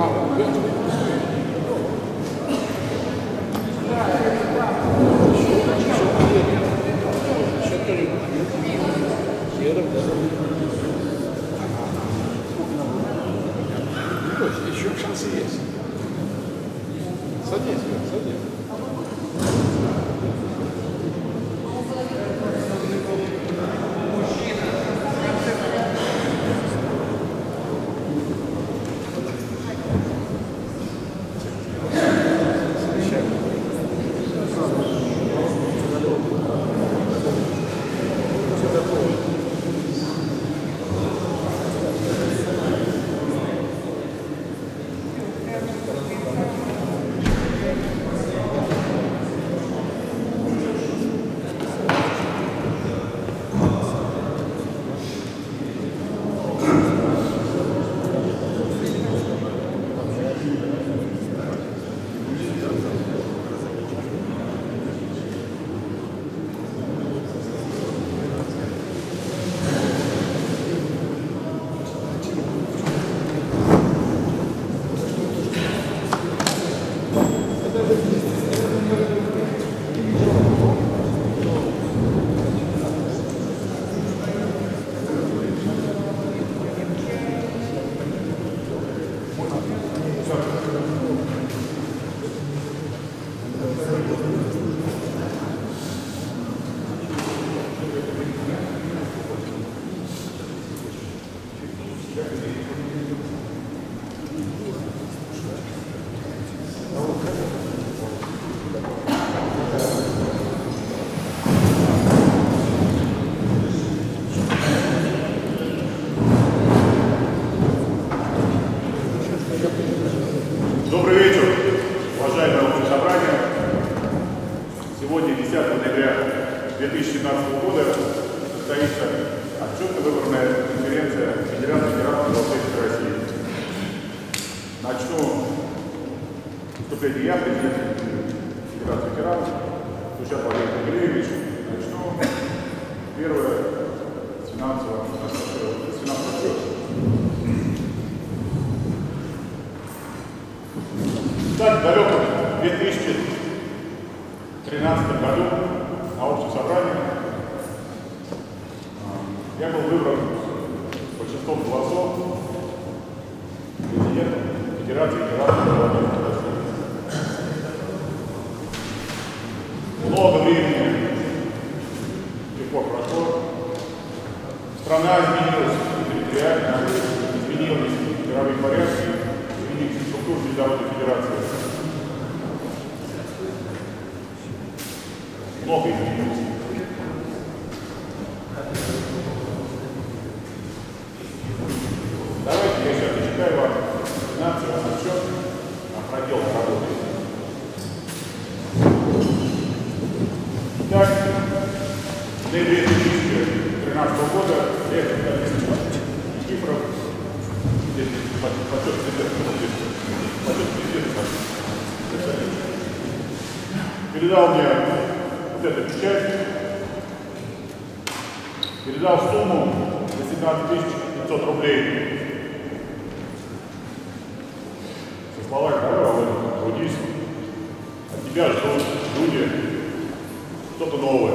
Еще шансы есть. Садись, садись. Добрый вечер, уважаемое общее собрание. Сегодня, 10 ноября 2017 года, состоится отчетно-выборная конференция Федерации ветеранов Белорусской России. Начну выступление я, президент Федерации ветеранов, Сущат Владимир Андреевич. Начну первое с финансового отчета. Так, в далеком 2013 году на общем собрании я был выбран большинством голосов президентом Федерации ветеранов Белорусской России. Много времени легко прошло. Страна изменилась территориально, изменились мировые порядки, изменились структуры Международной Федерации. Много изменилось. Давайте я сейчас зачитаю вам финансовый отчет о проделанной работе. Итак, в ноябре 2013 года я цифров подсчет президента передал мне вот эту печать, передал сумму 18 500 рублей. Со словами: давай, трудись, от тебя ждут люди, что-то новое.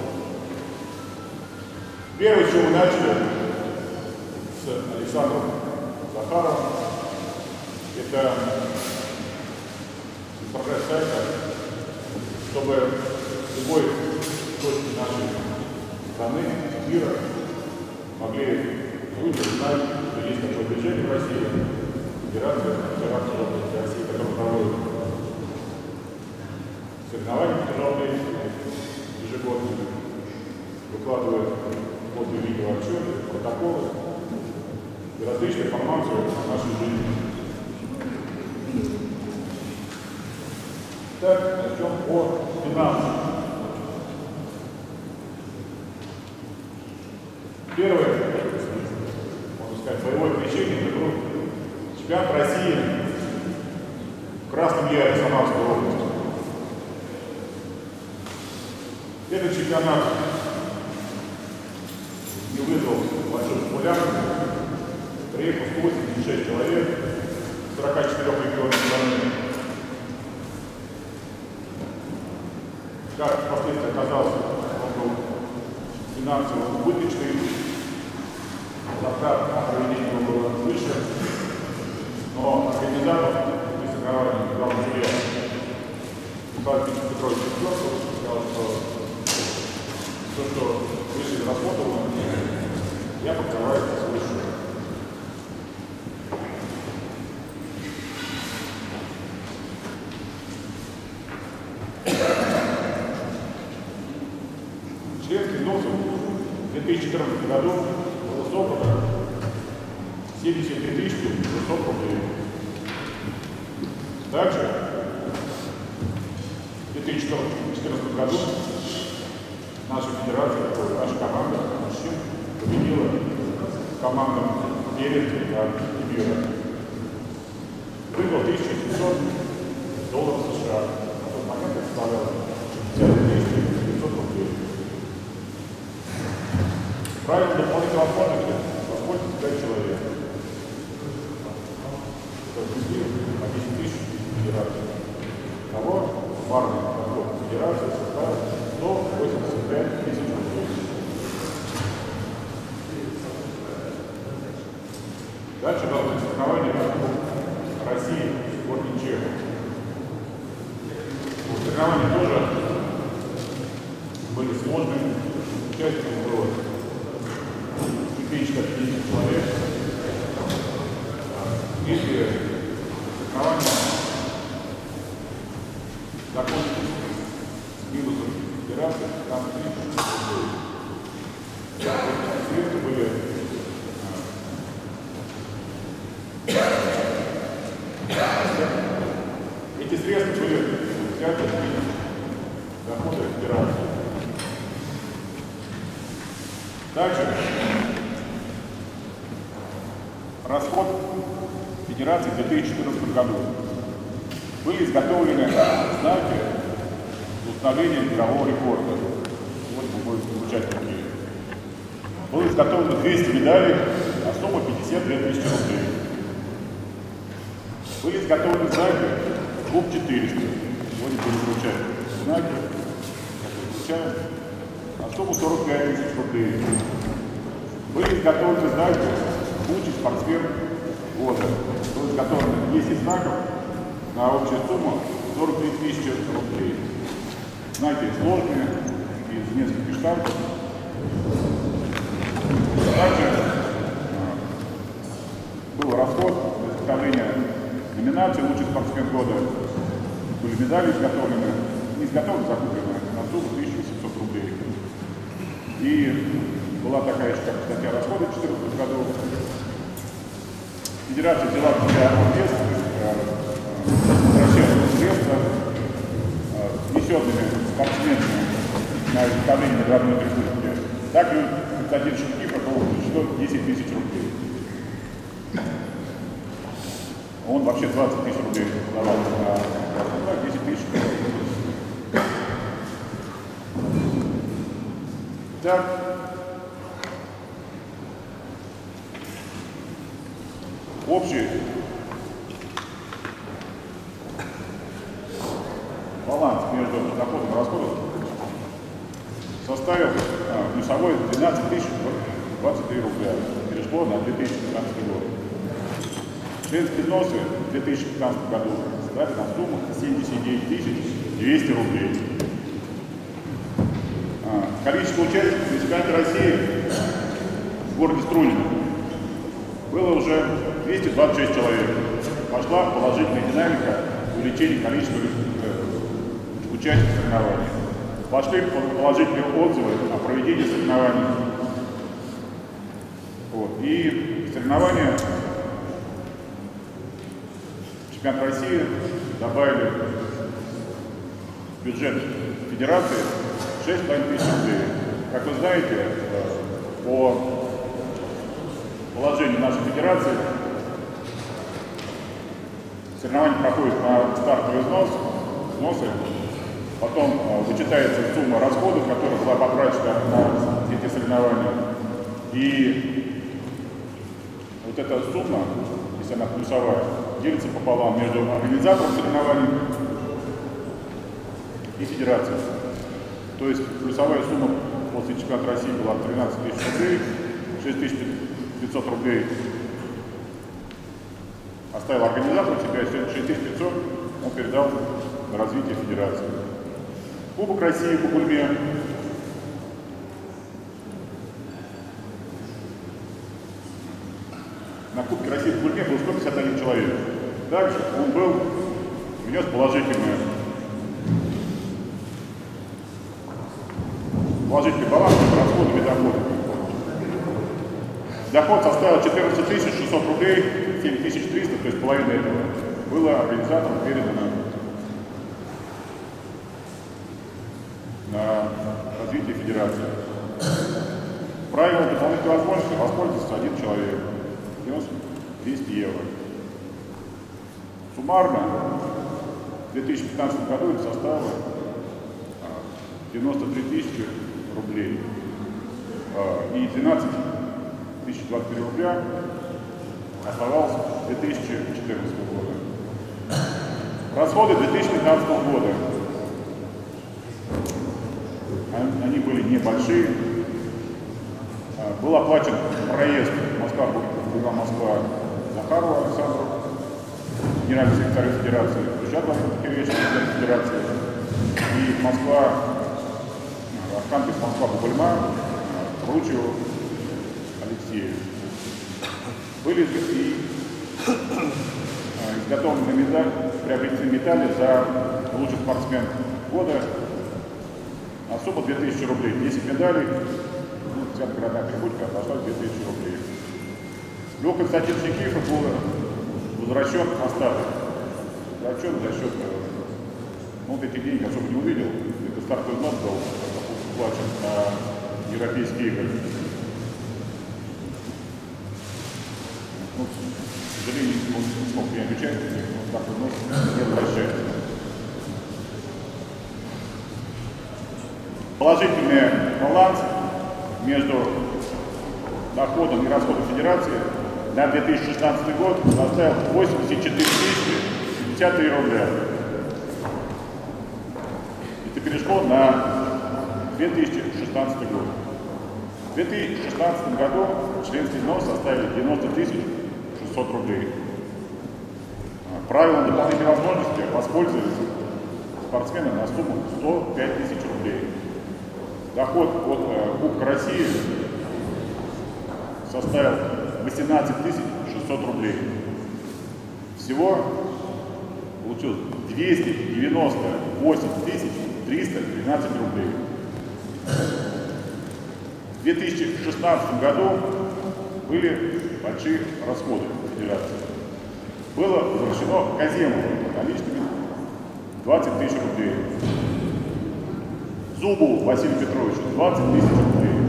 Первое, с чего мы начали, с Александром Захаровым, это исправлять сайта, чтобы любой точки нашей страны, мира могли люди знать, что есть такое движение в России, Федерация ветеранов России, которая проводит соревнования международные ежегодно, выкладывает фото- и видеоотчеты, протоколы и различную информацию о нашей жизни. Так, начнем по финансам. Первое, можно сказать, боевое крещение, это был чемпионат России в Красном Яре, Самарской области. Этот чемпионат не вызвал большой популярности. Приехал 186 человек, 44 регионов страны. Как впоследствии оказалось, он был финансово убыточный, затрат на проведение его было выше, но организатор при соревновании главного судья Михаил Петрович сказал, что все, что выше расходовано, я покрываю свыше. Членских взносов в 2014 году было собрано 73 500 рублей. Также в 2014 году наша федерация, наша команда мужчин победила команду перед мира. Выиграл $1700 США. На тот момент это составляло 500 рублей. Правильно дополнительной возможности воспользуется 5 человек. Это на 10 тысяч федераций. Того парный доход федерации составил 185 тысяч рублей. Дальше должны соревнования России в сборной Чехии. Соревнования тоже были сложными. Участников было меньше 50 человек. Если соревнования закончились минусом федерации, там 30 рублей. Средства были эти средства были взяты из дохода федерации. Также расход федерации в 2014 году. Были изготовлены знаки установления мирового рекорда. Сегодня мы будем получать такие. Было изготовлено 200 медалей на сумму 52 тысячи рублей. Были изготовлены знаки клуб 400. Сегодня будем получать знаки, получаем на сумму 45 тысяч рублей. Были изготовлены знаки лучший спортсмен года. Было изготовлено 10 знаков на общую сумму 43 тысячи рублей. Знаки сложные, из нескольких штампов. Также был расход для изготовления номинации «Лучший спортсмен года». Были медали изготовлены, не изготовлены, закуплены на сумму 1700 рублей. И была такая еще статья расхода в 2014 году. Федерация взяла на себя ответственность, возвращая средства, внесенными спортсменами на изготовление наградной трибунки. Также Константин Шевченко был включен 10 тысяч рублей. Он вообще 20 тысяч рублей давал на 10 тысяч. Так. Общий баланс между доходом и расходом составил плюсовой 12 тысяч 23 рубля. Перешло на 2015 год. Членские взносы в 2015 году составили на сумму 79 200 рублей. Количество участников на чемпионате России в городе Струнино было уже 226 человек. Пошла положительная динамика увеличения количества участников соревнований. Пошли положительные отзывы о проведении соревнований. Вот. И соревнования чемпионат России добавили в бюджет федерации 6,5 тысяч рублей. Как вы знаете, по положению нашей федерации соревнования проходят на стартовый взносы, потом вычитается сумма расходов, которая была потрачена на эти соревнования. И вот эта сумма, если она плюсовая, делится пополам между организатором соревнований и федерацией. То есть плюсовая сумма после чемпионата России была 13 тысяч рублей, 6500 рублей оставил организатор, теперь 6500 он передал на развитие федерации. Кубок России по Бульме. На Кубке России по Бульме был 151 человек. Также он внес положительный баланс между расходами и доходами. Доход составил 14 600 рублей, 7300, то есть половина этого было организатором передано на развитие федерации. Правилом дополнительной возможности воспользовался один человек, внес 200 евро. Суммарно в 2015 году это составило 93 тысячи рублей и 12 024 рубля оставалось 2014 года. Расходы 2015 года. Они были небольшие. Был оплачен проезд Москва Захарова Александру, генеральный секретарь Федерации, Рычаг Владимир Федерации, и Москва-Бабульма Ручеву Алексею. Были изготовлены приобретены медали за лучший спортсмен года на сумму 2000 рублей. 10 медалей, вся наградная прибылька пошла 2000 рублей. Лев Константинович Никифоров был возвращен остаток. Возвращен за счет, вот эти деньги особо не увидел, это стартовый взнос был уплачен на европейские игры. Ну, к сожалению, он не смог принять участие, но стартовый взнос не возвращается. Положительный баланс между доходом и расходом федерации на 2016 год составил 84 053 рубля. Это перешло на 2016 год. В 2016 году членский взнос составили 90 600 рублей. Правилом дополнительной возможности воспользовались спортсмены на сумму 105 000 рублей. Доход от Кубка России составил 18 600 рублей. Всего получилось 298 313 рублей. В 2016 году были большие расходы федерации. Было возвращено Каземову наличными 20 000 рублей. Зубову Василию Петровичу 20 000 рублей.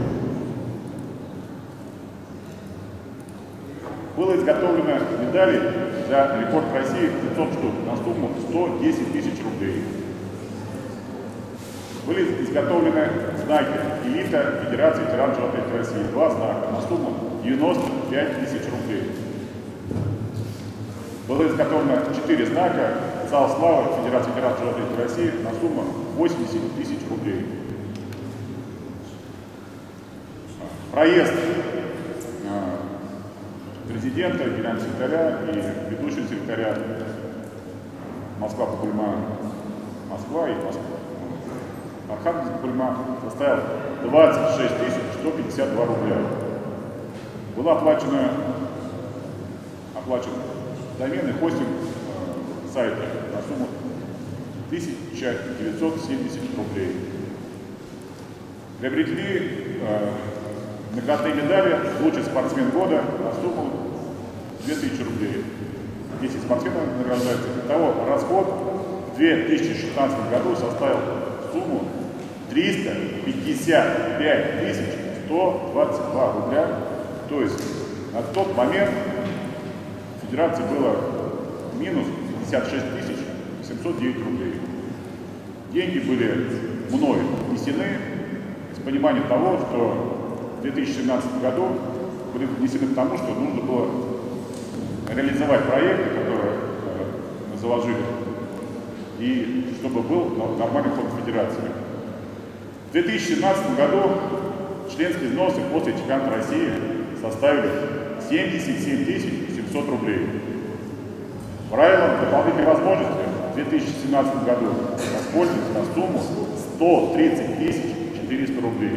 Было изготовлено медали за рекорд России 500 штук на сумму 110 000 рублей. Были изготовлены знаки «Элита Федерации ветеранов Желтых России». 2 знака на сумму 95 000 рублей. Было изготовлено 4 знака «Зал славы Федерации ветеранов Желтых России» на сумму 80 000 рублей. Проезд президента, генерального секретаря и ведущего секретаря Москва-Бабульма Москва и Архангельск-Бабульма составил 26 152 рубля. Была оплачен домен и хостинг сайта на сумму 1970 рублей. Приобретены наградные медали «Лучший спортсмен года» на сумму 2000 рублей. 10 спортсменов награждаются. Итого расход в 2016 году составил сумму 355 122 рубля. То есть на тот момент в федерации было минус 56 709 рублей. Деньги были мною внесены с пониманием того, что в 2017 году были внесены к тому, что нужно было реализовать проекты, которые заложили. И чтобы был нормальный ход федерации. В 2017 году членские взносы после чемпионата России составили 77 700 рублей. Правилом дополнительной возможности в 2017 году воспользовались на сумму 130 400 рублей.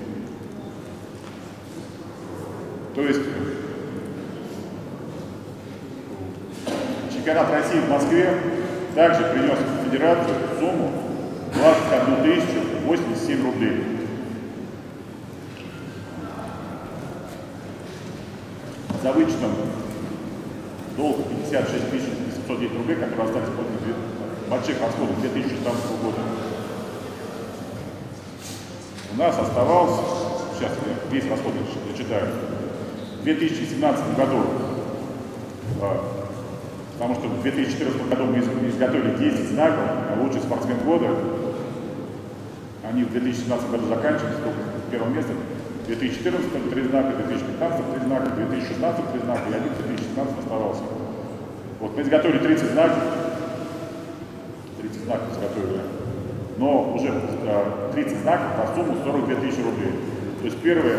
То есть чемпионат России в Москве также принес в федерацию сумму 21 087 рублей. За вычетом долга 56 709 рублей, которые остались после больших расходов 2016 года. У нас оставалось, сейчас я весь расход зачитаю, в 2017 году, потому что в 2014 году мы изготовили 10 знаков «Лучший спортсмен года». Они в 2017 году заканчиваются, только первым местом. В 2014 3 знака, в 2015 3 знака, в 2016 3 знака, и один в 2017 оставался. Вот мы изготовили 30 знаков. 30 знаков изготовили. Но уже 30 знаков на сумму 42 000 рублей. То есть первые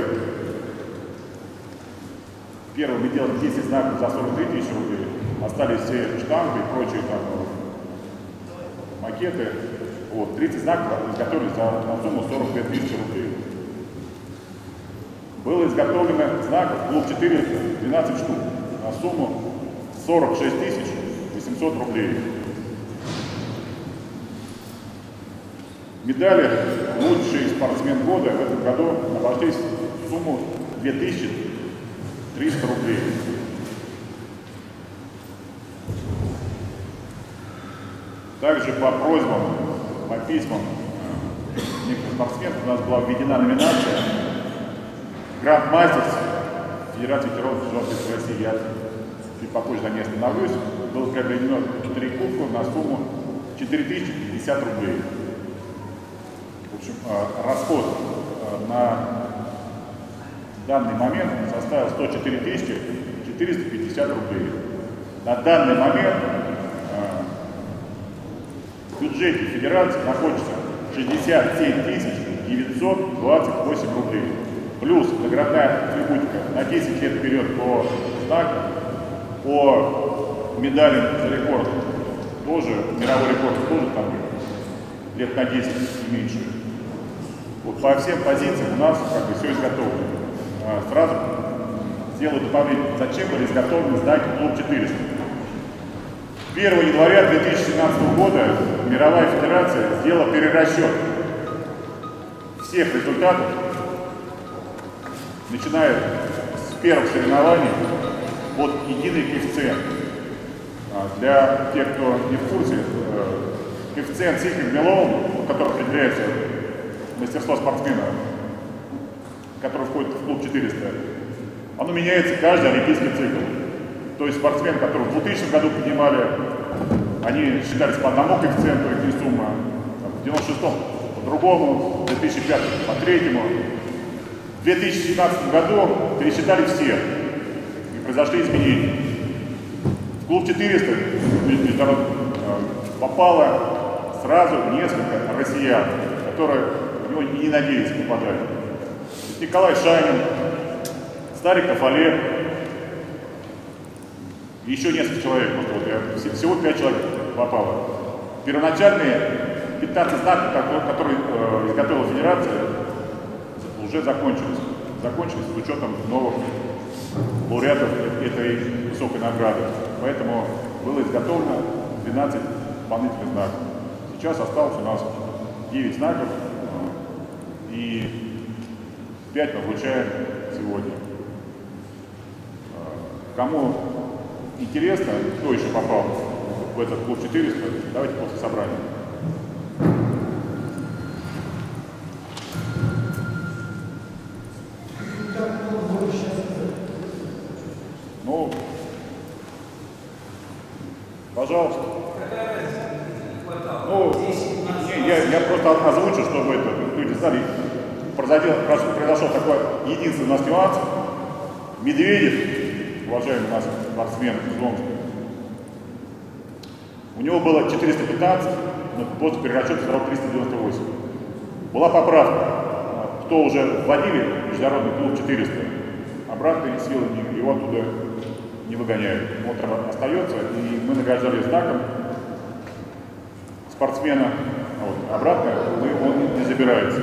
мы делали 10 знаков за 43 000 рублей. Остались все штанги и прочие там макеты. Вот, 30 знаков изготовили на сумму 42 000 рублей. Было изготовлено знаков клуб 4 12 штук на сумму 46 800 рублей. Медали «Лучший спортсмен года» в этом году обошлись в сумму 2300 рублей. Также по просьбам, по письмам некоторых спортсменов у нас была введена номинация «Гранд-мастер Федерации ветеранов России». Я чуть попозже на ней остановлюсь. Было приобретено 4 кубка на сумму 4050 рублей. В общем, расход на данный момент составил 104 450 рублей. На данный момент в бюджете федерации находится 67 928 рублей. Плюс наградная атрибутика на 10 лет вперед по знакам, по медалям за рекорд. Тоже мировой рекорд, тоже там лет на 10 и меньше. Вот по всем позициям у нас как бы все изготовлено. Сразу сделаю добавление, зачем были изготовлены знаки клуб 400. 1 января 2017 года Мировая Федерация сделала перерасчет всех результатов, начиная с первых соревнований, под единый коэффициент. Для тех, кто не в курсе, коэффициент Сихлинг-Мэлоун, который определяется мастерство спортсмена, который входит в клуб 400, оно меняется каждый олимпийский цикл. То есть спортсмены, которые в 2000 году поднимали, они считались по одному коэффициенту, их сумма, в 96-м по другому, в 2005 по третьему. В 2017 году пересчитали все, и произошли изменения. В клуб 400 попало сразу несколько россиян, которые в него не надеялись попадать. Николай Шанин, Стариков Олег, и еще несколько человек, всего 5 человек попало. Первоначальные 15 знаков, которые изготовила Федерация, уже закончились. Закончились с учетом новых лауреатов этой высокой награды. Поэтому было изготовлено 12 дополнительных знаков. Сейчас осталось у нас 9 знаков, и 5 мы вручаем сегодня. Кому интересно, кто еще попал в этот клуб 400, давайте после собрания. Ну, пожалуйста. Ну, я просто озвучу, чтобы это люди знали. Произошел такой единственный у нас нюанс. Медведев, уважаемый наш спортсмен из Омска, У него было 415, но после перерасчета стало 398. Была поправка. Кто уже вводили международный клуб 400, обратные силы его оттуда не выгоняют. Он там остается, и мы награждали знаком спортсмена. Вот. Обратно он не забирается.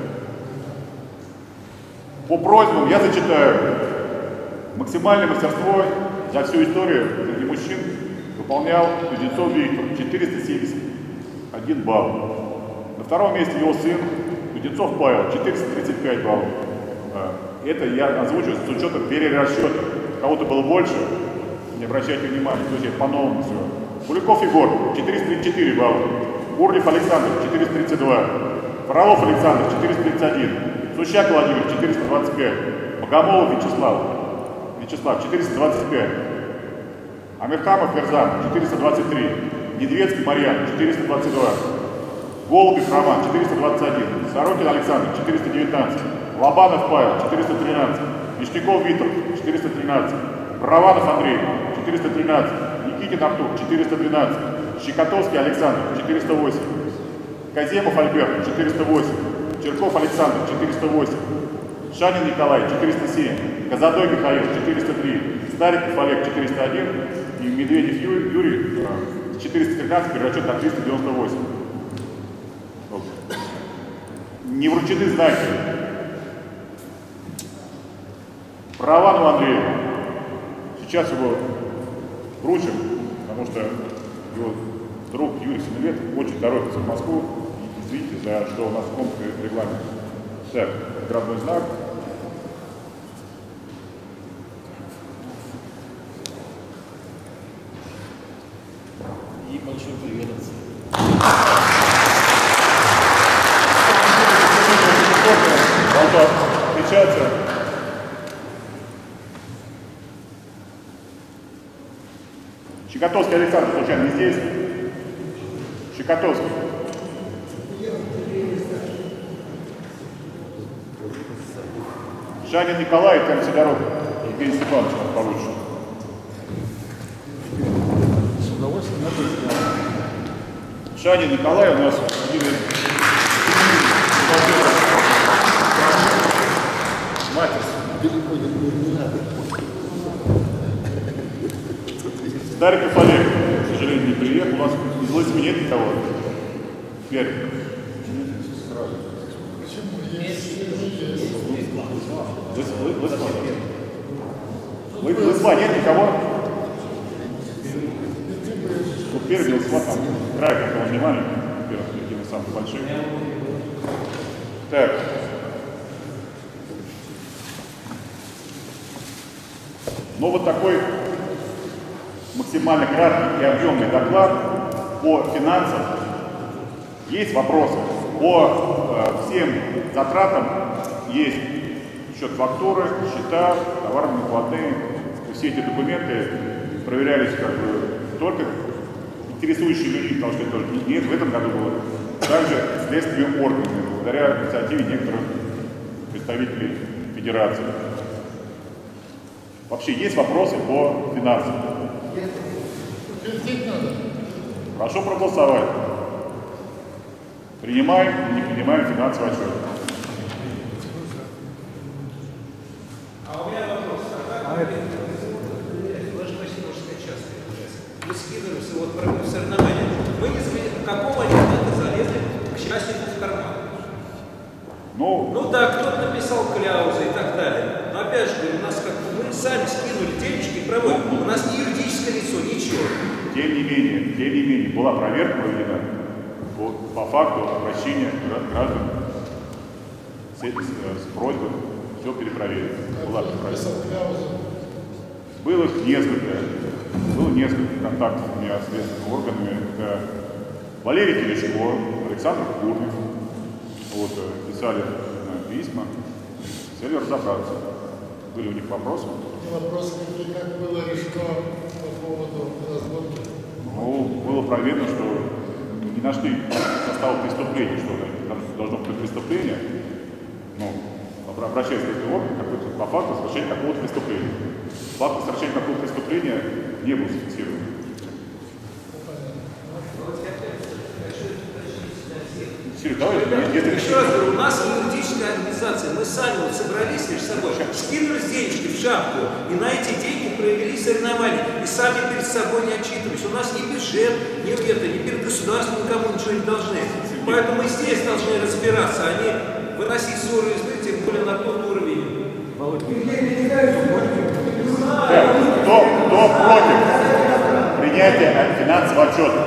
По просьбам я зачитаю. Максимальное мастерство за всю историю среди мужчин выполнял Кузнецов Виктор, 471 балл. На втором месте его сын Кузнецов Павел, 435 баллов. Это я озвучиваю с учетом перерасчета. У кого-то было больше, не обращайте внимания, то есть по-новому все. Куликов Егор, 434 балла. Урлев Александр, 432. Фролов Александр, 431. Сущак Владимир, 425. Богомолов Вячеслав, 425. Амирхамов Ферзан, 423. Недведский Марьян, 422. Голубев Роман, 421. Сорокин Александр, 419. Лобанов Павел, 413. Вишняков Витер, 413. Барованов Андрей, 413. Никитин Артур, 412. Щекотовский Александр, 408. Каземов Альберт, 408. Черков Александр, 408. Шанин Николай, 407. Казадой Михаил, 403. Стариков Олег, 401. И Медведев Юрий, 413, перерасчет на 398. Не вручены знаки. Баровану Андрею. Сейчас его вручим, потому что его друг Юрий Семилетов очень торопится в Москву. Извините, за что у нас в комнате регламент. Так, наградной знак. И большой привет отцу. Должна встречаться. Щекотовский Александр, случайно, не здесь? Щекотовский. Шанин Николай, там Сидоров, Евгений Степанович у нас получше. С удовольствием это сделал. Шанин Николай у нас один из матер. Далеко не надо. Стариков Олег, к сожалению, не приехал. У нас из Лысьмы нет никого. Теперь. Лысьма нет никого. Вот первый Лысьма там. Край, как он не маленький. Первый, один из самых больших. Так. Ну вот такой максимально краткий и объемный доклад по финансам. Есть вопросы по всем затратам, есть счет фактуры, счета, товарные накладные. Все эти документы проверялись как бы только интересующие людей, потому что это тоже нет в этом году было. Также следственными органами, благодаря инициативе некоторых представителей федерации. Вообще есть вопросы по финансам? Прошу проголосовать. Принимаем или не принимаем финансовый отчет. А у меня вопрос. Вы же почти можете сказать часто. Мы скидываемся вот про соревнования. Мы не заметили, какого анекдота залезли к счастью в карман. Ну да, кто-то написал кляузы и так далее. Но опять же, у нас как мы сами скинули денежки и проводим. У нас не юридическое лицо, ничего. Тем не менее, была проверка проведена по факту обращения граждан с просьбой все перепроверить. Была было несколько контактов у меня с следственными органами. Это Валерий Терешко, Александр Курнев. Вот, писали письма, хотели разобраться. Были у них вопросы? Вопрос, как было решено по поводу разработки? Ну, было проверено, что не нашли состава преступления, что должно быть преступление. Ну, обращаясь к этому органу, по факту совершения какого-то преступления. Факт совершения какого-то преступления не был зафиксирован. Еще раз говорю, у нас юридическая организация, мы сами вот собрались между собой, скинули денежки в шапку и на эти деньги провели соревнования и сами перед собой не отчитывались. У нас ни бюджет, ни перед государством никому ничего не должны. Поэтому мы здесь должны разбираться, а не выносить ссоры из игры, тем более на тот уровень. Кто против принятия финансового отчета?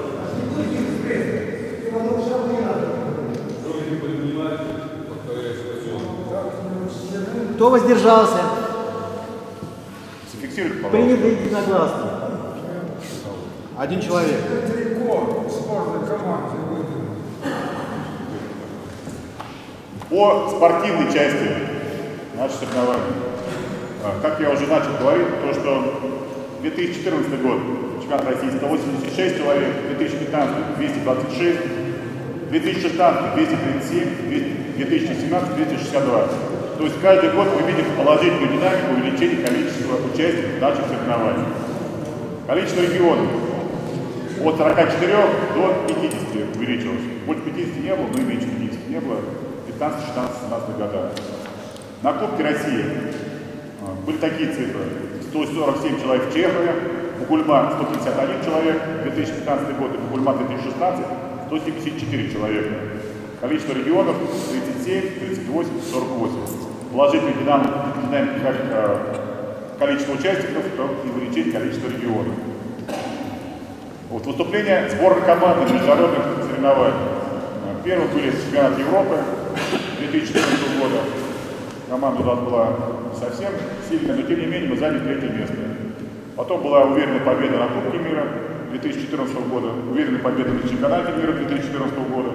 Кто воздержался? Зафиксируйте, пожалуйста. Принято единогласно. Один человек. По спортивной части наших соревнований. Как я уже начал говорить, то что 2014 год чемпионат России 186 человек, 2015 226, 2016 237, 2017 262. То есть каждый год мы видим положительную динамику увеличения количества участников наших соревнований. Количество регионов от 44 до 50 увеличилось. Больше 50 не было, но и меньше 50 не было. 15, 16, 17 года. На Кубке России были такие цифры. 147 человек в Чехове, Бугульма 151 человек, 2015 год, и Бугульма 2016 174 человека. Количество регионов 37, 38, 48. Положительная динамика как количество участников, так и увеличение количества регионов. Вот, выступления сборной команды международных соревнований. Первым были чемпионат Европы 2014 года. Команда у нас была совсем сильная, но тем не менее мы заняли 3-е место. Потом была уверенная победа на Кубке мира 2014 года, уверенная победа на чемпионате мира 2014 года.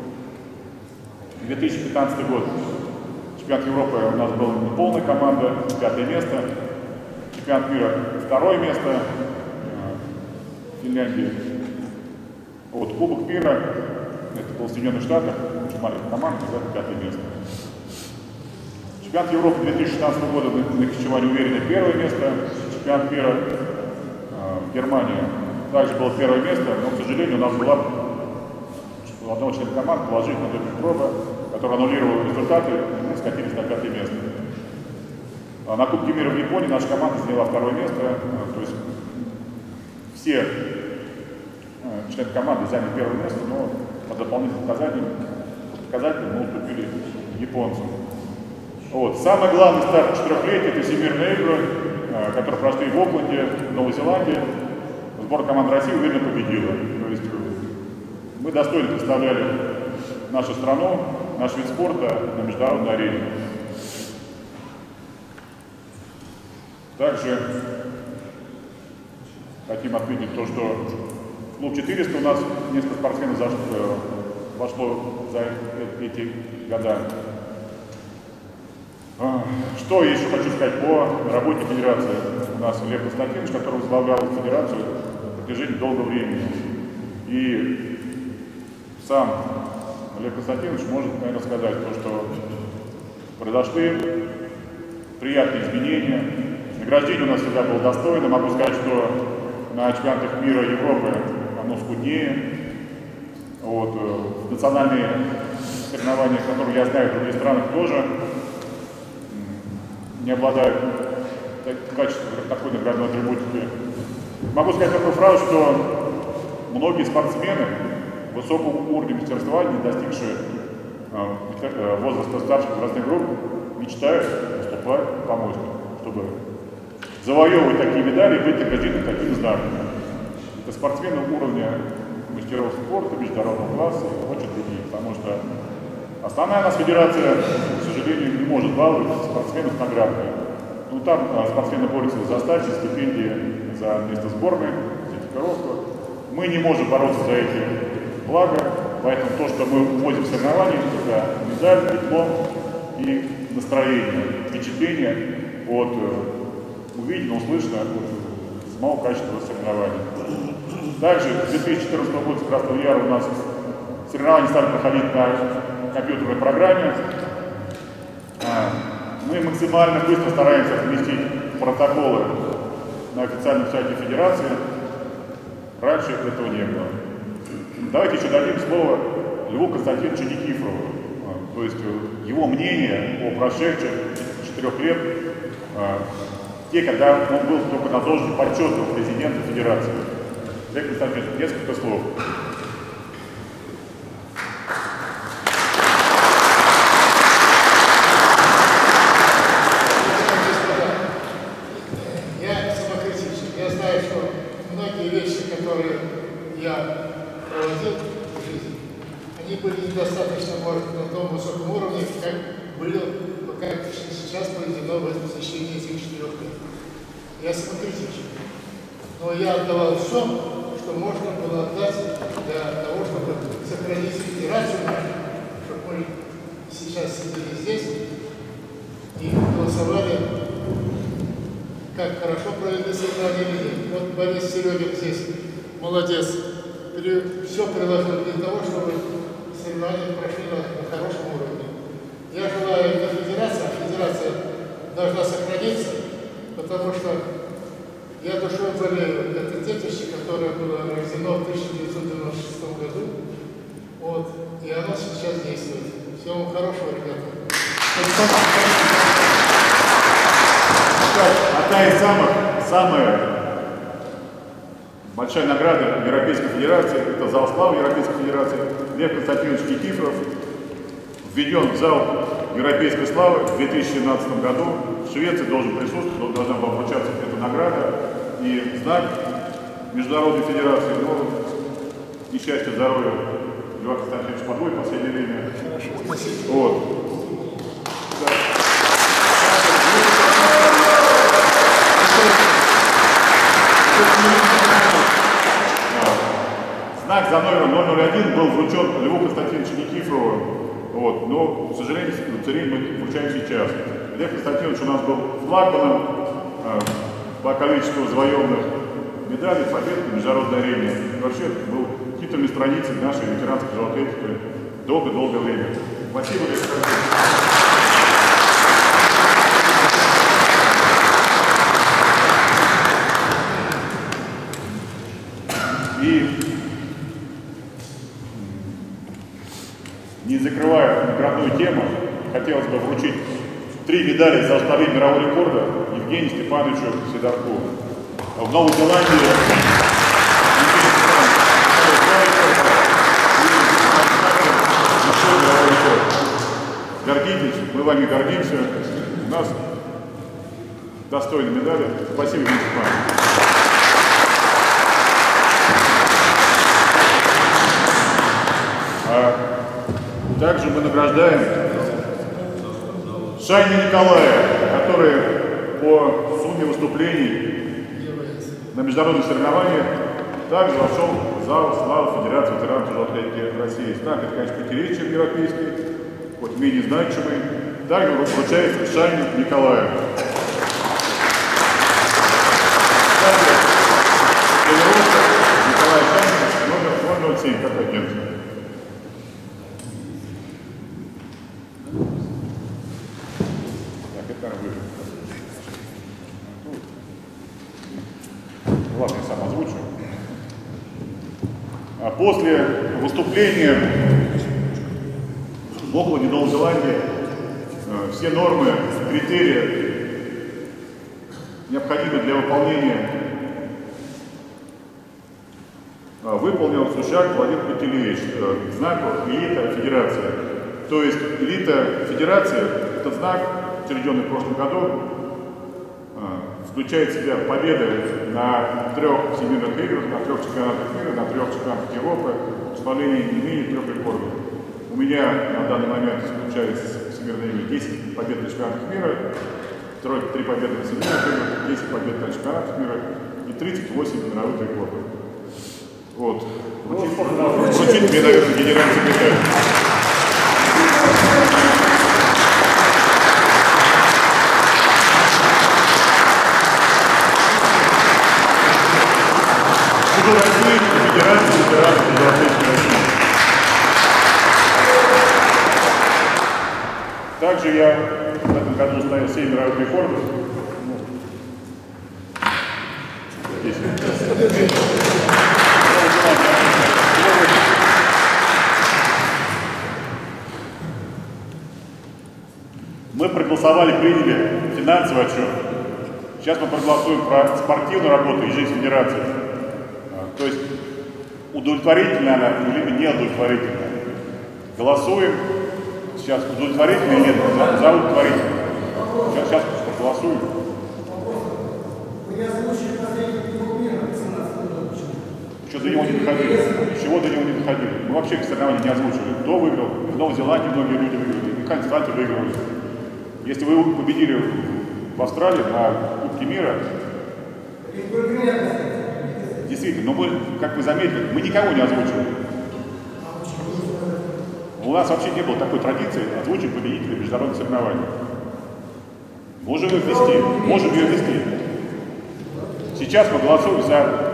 2015 год. Чемпионат Европы у нас была неполная команда, 5-е место. Чемпионат мира 2-е место. Финляндии. Вот, Кубок мира, это был в Соединенных Штатах, очень маленькая команда, за 5-е место. Чемпионат Европы 2016 года на Кичеване уверенное 1-е место. Чемпионат мира в Германии также было 1-е место, но, к сожалению, у нас была у одного члена команды положительная допинг-проба, которая аннулировала результаты, и мы скатились на 5-е место. На Кубке мира в Японии наша команда заняла 2-е место, то есть все члены команды заняли 1-е место, но по дополнительным показателям мы уступили японцам. Вот. Самый главный старт 4-летия – это Всемирные игры, которые прошли в Окленде, в Новой Зеландии. Сборная команды России уверенно победила. То есть мы достойно представляли нашу страну, наш вид спорта на международной арене. Также хотим отметить то, что в клуб 400 у нас несколько спортсменов вошло за эти года. Что я еще хочу сказать по работе федерации. У нас Олег Константинович, который возглавлял федерацию на протяжении долгого времени. И сам Олег Константинович может, наверное, сказать, то, что произошли приятные изменения. Награждение у нас всегда было достойно. Могу сказать, что на чемпионатах мира Европы оно скуднее. Вот, национальные соревнования, которые я знаю в других странах, тоже не обладают качеством такой наградной атрибутики. Могу сказать такую фразу, что многие спортсмены высокого уровня мастерства, не достигшие возраста старших возрастных групп, мечтают выступать по мосту, чтобы завоевывать такие медали и быть награждены такими знаками. Это спортсмены уровня мастеров спорта, международного класса и очень другие, потому что основная у нас федерация, к сожалению, не может баловать спортсменов наградами. Ну, там спортсмены борются за стачи, стипендии, за место сборной, за экипировку. Мы не можем бороться за эти блага, поэтому то, что мы вводим в соревнования, это медаль, диплом и настроение, впечатление от увиденного, услышанного, от самого качества соревнований. Также с 2014 года с Красного Яра у нас соревнования стали проходить на компьютерной программе. Мы максимально быстро стараемся разместить протоколы на официальном сайте Федерации. Раньше этого не было. Давайте еще дадим слово Льву Константиновичу Никифорову. То есть его мнение о прошедших 4 лет, те, когда он был только на должности почетного президента Федерации. Лев Константинович, несколько слов. Я самокритичен. Я знаю, что многие вещи, которые я проводил в жизни, они были недостаточно, может, на том высоком уровне, как сейчас проведено в течение этих 4 лет. Я самокритичен. Но я отдавал все, что можно было отдать для того, чтобы сохранить федерацию, чтобы мы сейчас сидели здесь и голосовали, как хорошо провели соревнования или нет. Вот Борис Серегин здесь молодец. Все приложил для того, чтобы соревнования прошли на хорошем уровне. Я желаю для федерации, а федерация должна сохраниться, потому что я душой болею. Это детище, которое было рождено в 1996 году. Вот. И оно сейчас действует. Всего вам хорошего, ребята. Одна из самая большая награда Европейской Федерации, это зал славы Европейской Федерации. Лев Константинович Никифоров введен в зал Европейской славы в 2017 году. В Швеции должен присутствовать, должна была вручаться эта награда. И знак Международной Федерации, но несчастье, здоровья Льва Константиновича подводит в последнее время. Вот. Знак за номером 001 был вручен Льву Константиновичу Никифорову. Вот, но, к сожалению, церемонию мы вручаем сейчас. Лев Константинович у нас был флагманом по количеству завоеванных медалей, побед на международной арене. И вообще был хитрыми страницами нашей ветеранской тяжелой атлетики долгое-долгое время. Спасибо, Лев Константинович. И не закрывая наградную тему, хотелось бы вручить 3 медали за установление мирового рекорда Евгению Степановичу Сидоркову. В Новой Зеландии гордитесь, мы вами гордимся. У нас достойные медали. Спасибо, Евгений Степанович. Также мы награждаем Шайни Николая, который по сумме выступлений на международных соревнованиях также вошел в зал славы Федерации ветеранов тяжелой атлетики России. Знак, это, конечно, пятиречие европейский, хоть менее значимый. Также вручается Шайни Николаю. Николай Шайни, номер 007, как агент. Ладно, я сам озвучу. После выступления в Окленде, Новой Зеландии, все нормы, критерии, необходимые для выполнения, выполнил Сушак Владимир Пантелеевич, знак элита Федерации. То есть элита Федерации, этот знак, учрежденный в прошлом году, включает в себя победы на 3 всемирных играх, на 3 чемпионатах мира, на 3 чемпионатах Европы, установление не менее 3 рекордов. У меня на данный момент включается всемирные игры 10 побед на чемпионатах мира, 3 победы на всемирных играх, 10 побед на чемпионатах мира и 38 мировых рекордов. Вот. Вручить мне, наверное, генеральный секретарь. России, Федерации ветеранов Европейской России. Также я в этом году установил 7 мировых рекордов. проголосовали, приняли финансовый отчет. Сейчас мы проголосуем про спортивную работу и жизнь федерации. То есть удовлетворительная она или неудовлетворительная. Голосуем. Сейчас удовлетворительная или нет? За удовлетворительную. Сейчас проголосуем. Что до него не доходили? Чего до него не доходили? Мы вообще к соревнованию не озвучивали. Кто выиграл? В Новой Зеландии многие люди выиграли. Механик Стальтер выиграли. Если вы победили в Австралии на Кубке мира, действительно, но мы, как вы заметили, мы никого не озвучивали. У нас вообще не было такой традиции озвучивать победителей международных соревнований. Можем ее ввести. Можем ее ввести. Сейчас мы голосуем за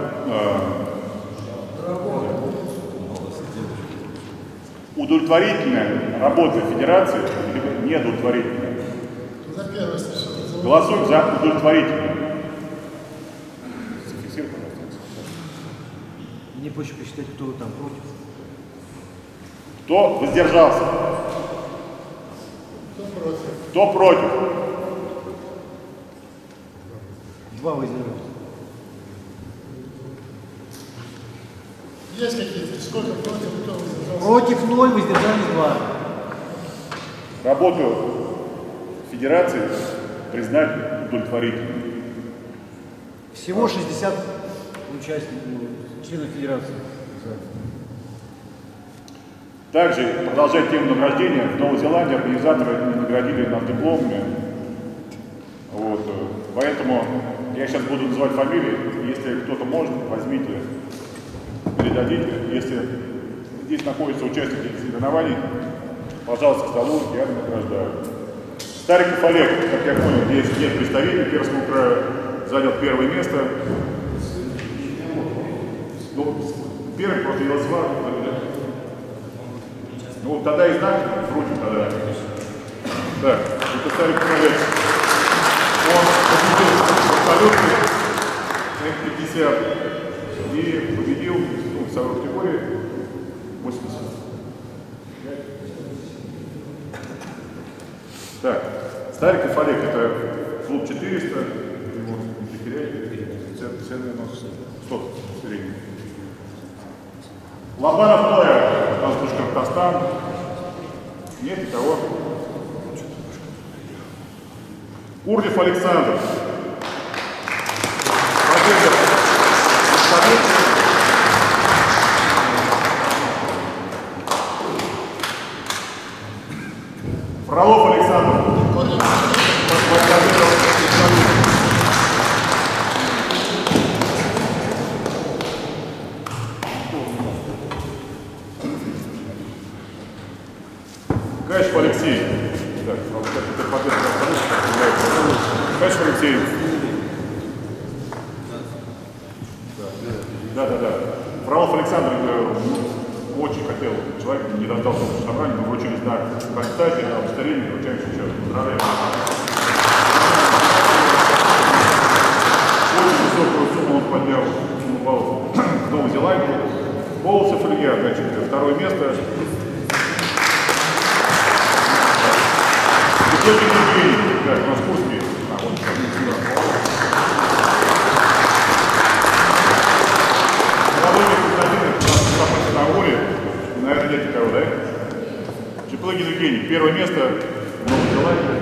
удовлетворительная работа федерации или неудовлетворительная. Голосуем за удовлетворительную. Зафиксируй, пожалуйста. Не проще посчитать, кто там против. Кто воздержался? Кто против? Кто против? 2 воздержались. Есть какие-то? Сколько против, кто воздержался? Против 0, воздержались 2. Работу федерации признать удовлетворительной. Всего 60 участников, членов федерации. Также, продолжая тему награждения, в Новой Зеландии организаторы наградили нас дипломами. Вот. Поэтому я сейчас буду называть фамилии. Если кто-то может, возьмите, передадите. Если здесь находятся участники соревнований, пожалуйста, к столу, я награждаю. Стариков Олег, как я понял, здесь нет представителей Пермского края, занял первое место. Ну, первый просто его звали. Ну, тогда и знак вручим тогда. Так, это Стариков Олег. Он победил абсолютно F50 и победил в второй категории 80. Так, Стариков Олег, это клуб 400, его не теряйте, цены у нас 100 средний. Лобанов Ноя, Казахстан, нет никого. Урлев Александр. Фролов Александр. Качев Алексей. Качев Алексей. Да. Фролов Александр очень хотел, человек не дождался собрания, мы вручили знак представителя, удостоверение, вручаем сейчас. Поздравляем. Очень высокую сумму он поднял в Новой Зеландии. Болосов Илья, значит, второе место. Высокий Евгений, так, наш Курский. Наверное, нет никого, да? Чеплыгин Евгений, первое место в Новой Зеландии.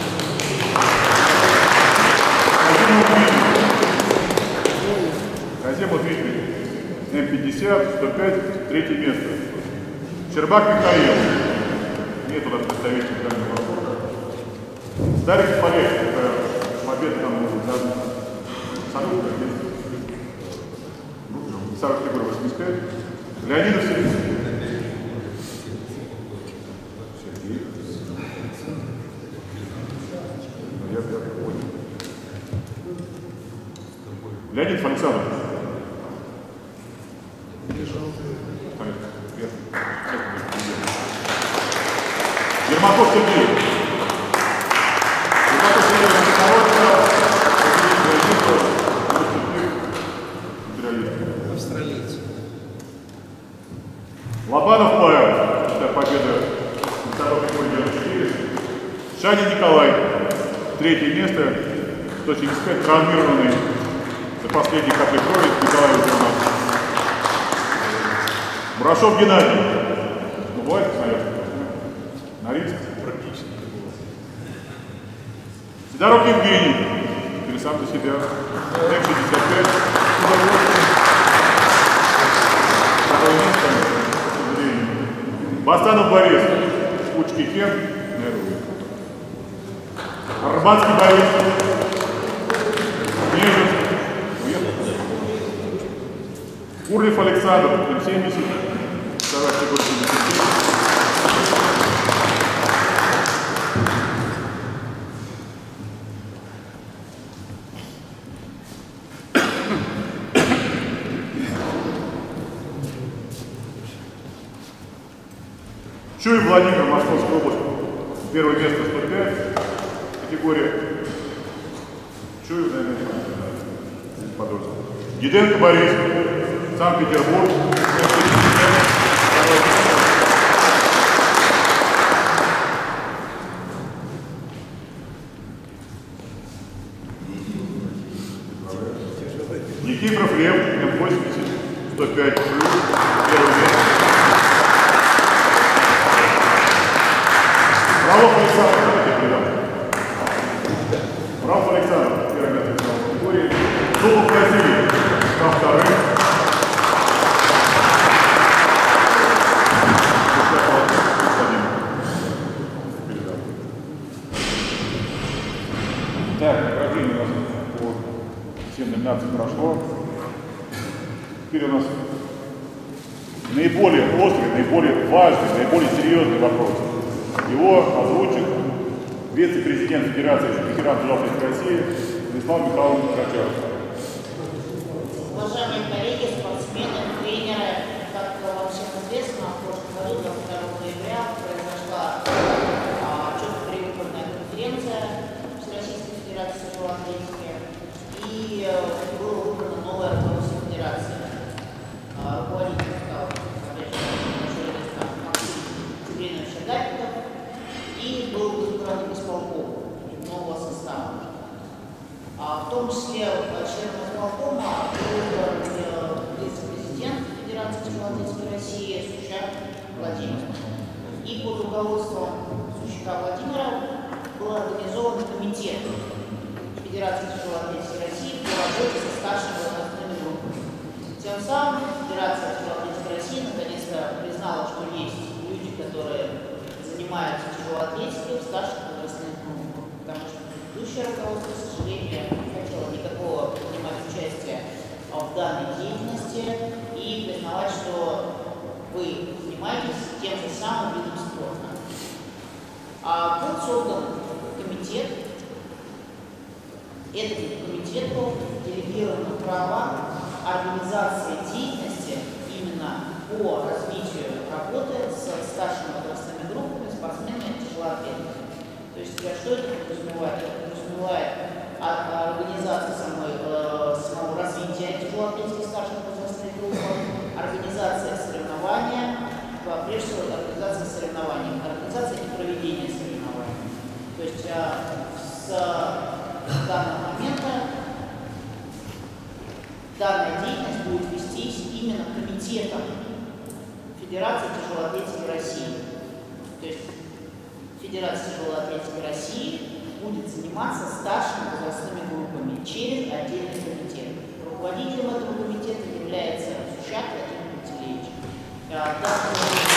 Казимов Дмитрий, М50, 105, третье место. Щербак Михаил, нет у нас представителей данного вопроса. Стариков Олег, это победа там за салют, как есть. Старых фигур 85. Леонидов Сергей. Леонид Александр. Ермаков Сергей. Австралийцы. Лобанов Павел. Это победа на второй категории 4. Шанин Николай. 175, травмированный за последние капли крови Николай Иванович. Мурашов Геннадий. Ну, бывает, наверное. Норильск. Практически не было. Сидоров Евгений. Или сам за себя. М-65. Второе место. Басанов Борис. Кучки Кен. Арбатский Борис. Нежин. Урлев Александр. М-70. Вторая фигура 77. Чуев Владимир, Московская область. Первое место 105. Категория. Чуев, наверное, Подольск. Диденко Борис. Санкт-Петербург. Никифоров Лев, М-80, 105 плюс, первое место. Фролов Александр, давайте передам. Фролов Александр, первое место в категории. Зубов Василий, там вторым. Так, награждение у нас по всем номинациям прошло. Теперь у нас наиболее острый, наиболее важный, наиболее серьезный вопрос. Его озвучит вице-президент Федерации ветеранов Желтовской России Владислав Михайлович Крачаров. Уважаемые коллеги, спортсмены, тренеры, как вам всем известно, в прошлом году, 22 ноября, произошла четко предвыборная конференция Всероссийской Федерации тяжелой атлетики, и было выбрано новое руководство Федерации. Руководитель стал, Максим Тюбринович Агапитов, и был избран исполком нового состава. В том числе членом исполкома был вице-президент Федерации тяжелой атлетики России Сущак Владимир. И под руководством Сущака Владимира был организован комитет Федерации тяжелой атлетики России по работе со старшими возрастными группами. Тем самым Федерация тяжелой атлетики России наконец-то признала, что есть люди, которые занимаются тяжелой атлетикой в старших возрастных группах, потому что предыдущее руководство, к сожалению, не хотело никакого принимать участия в данной деятельности и признавать, что вы занимаетесь тем же самым видом спорта. Был создан комитет. Этому комитету делегировано право организации деятельности именно по развитию работы с старшими возрастными группами, спортсменами, тяжелоатлетами. То есть, что это подразумевает? Это подразумевает организацию самого развития тяжелоатлетики старших возрастных групп, организация соревнования, прежде всего организация соревнований, организация и проведение соревнований. То есть, с данного момента данная деятельность будет вестись именно комитетом Федерации тяжелой атлетики России. То есть Федерация тяжелой атлетики России будет заниматься старшими возрастными группами через отдельный комитет. Руководителем этого комитета является Сущак Владимир Пантелеевич. Данный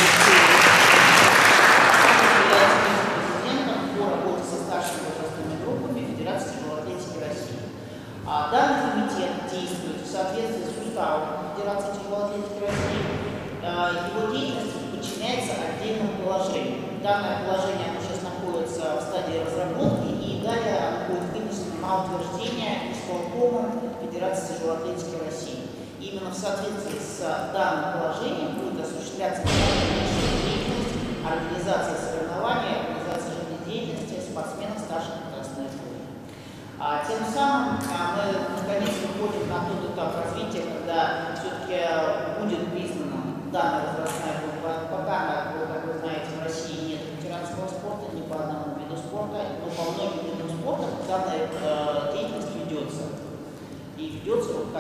вице-президентом по работе со старшими возрастными группами Федерации тяжелой атлетики России. Данный комитет действует в соответствии с уставом Федерации тяжелой атлетики России. Его деятельность подчиняется отдельному положению. Данное положение оно сейчас находится в стадии разработки, и далее оно будет вынесено на утверждение исполкомом Федерации тяжелой атлетики России. Именно в соответствии с данным положением будет осуществляться деятельность, организация соревнований, организация жизнедеятельности спортсменов старших возрастных групп. Тем самым мы наконец выходим на тот этап развития, когда все-таки будет признана данная возрастная группа. Пока, как вы знаете, в России нет ветеранского спорта ни по одному виду спорта, но по многим видам спорта данная деятельность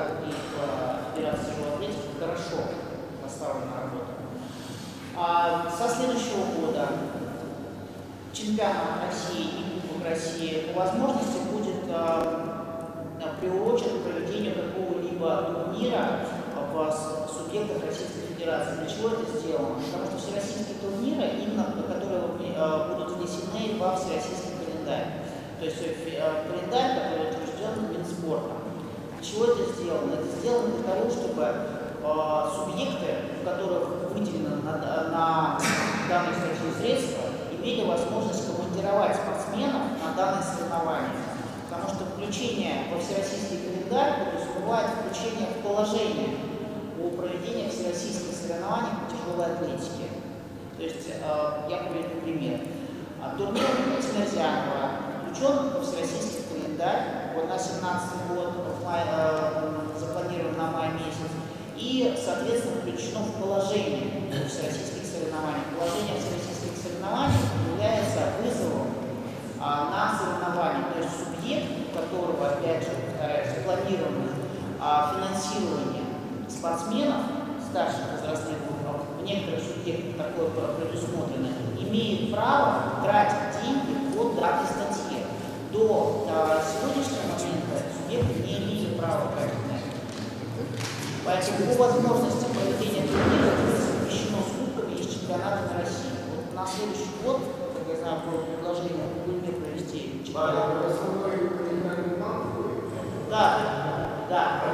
так и в Федерации тяжелой атлетики хорошо поставлена работа. Со следующего года чемпионат России и Кубок России по возможности будет приурочен к проведению какого-либо турнира в субъектах Российской Федерации. Для чего это сделано? Потому что всероссийские турниры, именно которые будут внесены во всероссийский календарь. То есть календарь, который утвержден Минспортом. Для чего это сделано? Это сделано для того, чтобы субъекты, в которых выделены на данные статьи средства, имели возможность командировать спортсменов на данные соревнования. Потому что включение во всероссийский календарь подразумевает включение в положение о проведении всероссийских соревнований по тяжелой атлетике. То есть, я приведу пример. Турнир Тимирзянова включен во всероссийский календарь на 2017 год, запланирован на май месяц, и, соответственно, включено в положение всероссийских соревнований. Положение всероссийских соревнований является вызовом на соревнования. То есть субъект, у которого, опять же, повторяю, запланировано финансирование спортсменов старших возрастных групп, в некоторых субъектах такое предусмотрено, имеет право тратить деньги по данной статье. До сегодняшнего момента субъекты не имели права тратить на это. Поэтому по возможности проведения турнира будет совмещено с кубками из чемпионата на России. Вот на следующий год, как я знаю, было предложение в Гульме провести чемпионат. Да.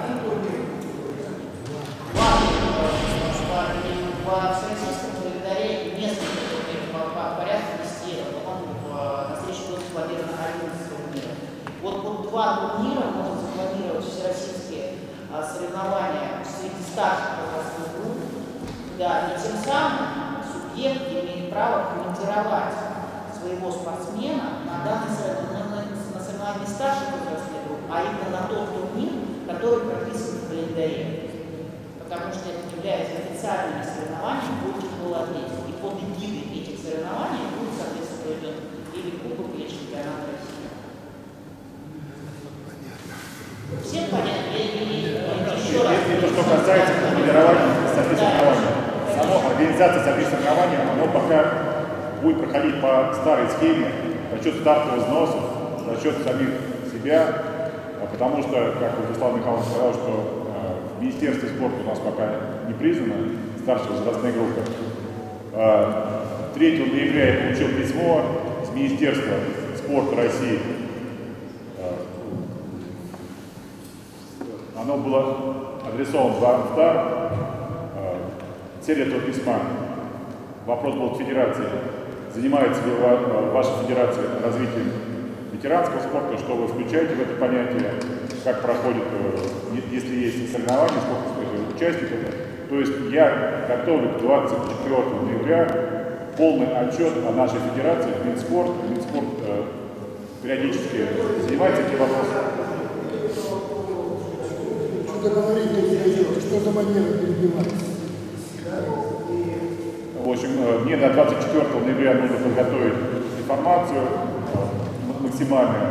В всероссийском календаре несколько турниров порядка 10, по-моему, на следующий год запланировано 11 турниров. Вот 2 турнира можно запланировать всероссийские соревнования среди старших возрастных групп, да, и тем самым субъект имеет право командировать своего спортсмена на данный соревнования старших возрастных групп, а именно на тот турнир, который прописан в календаре. Потому что это является официальными соревнованиями по тяжелой атлетике. И под эгидой этих соревнований будет, соответственно, проведен или Кубок, или чемпионат России. Всем понятно? Еще раз. И то, что касается формирования самих соревнований. Сама организация самих соревнований, оно пока будет проходить по старой схеме, за счет стартовых взносов, за счет самих себя, потому что, как Владислав Михайлович сказал, что в Министерстве спорта у нас пока не признана старшая возрастная группа. 3 ноября я получил письмо с Министерства спорта России. Оно было адресовано в АМСТАР. Цель этого письма. Вопрос был к федерации. Занимается ли ваша федерация развитием ветеранского спорта, что вы включаете в это понятие, как проходит, если есть соревнования, сколько участников. То есть я готовлю к 24 ноября полный отчет о нашей федерации, Минспорт. Минспорт периодически занимается этим вопросом. Что-то говорить не идет, что за манера перебивать? В общем, мне до 24 ноября нужно подготовить информацию максимальную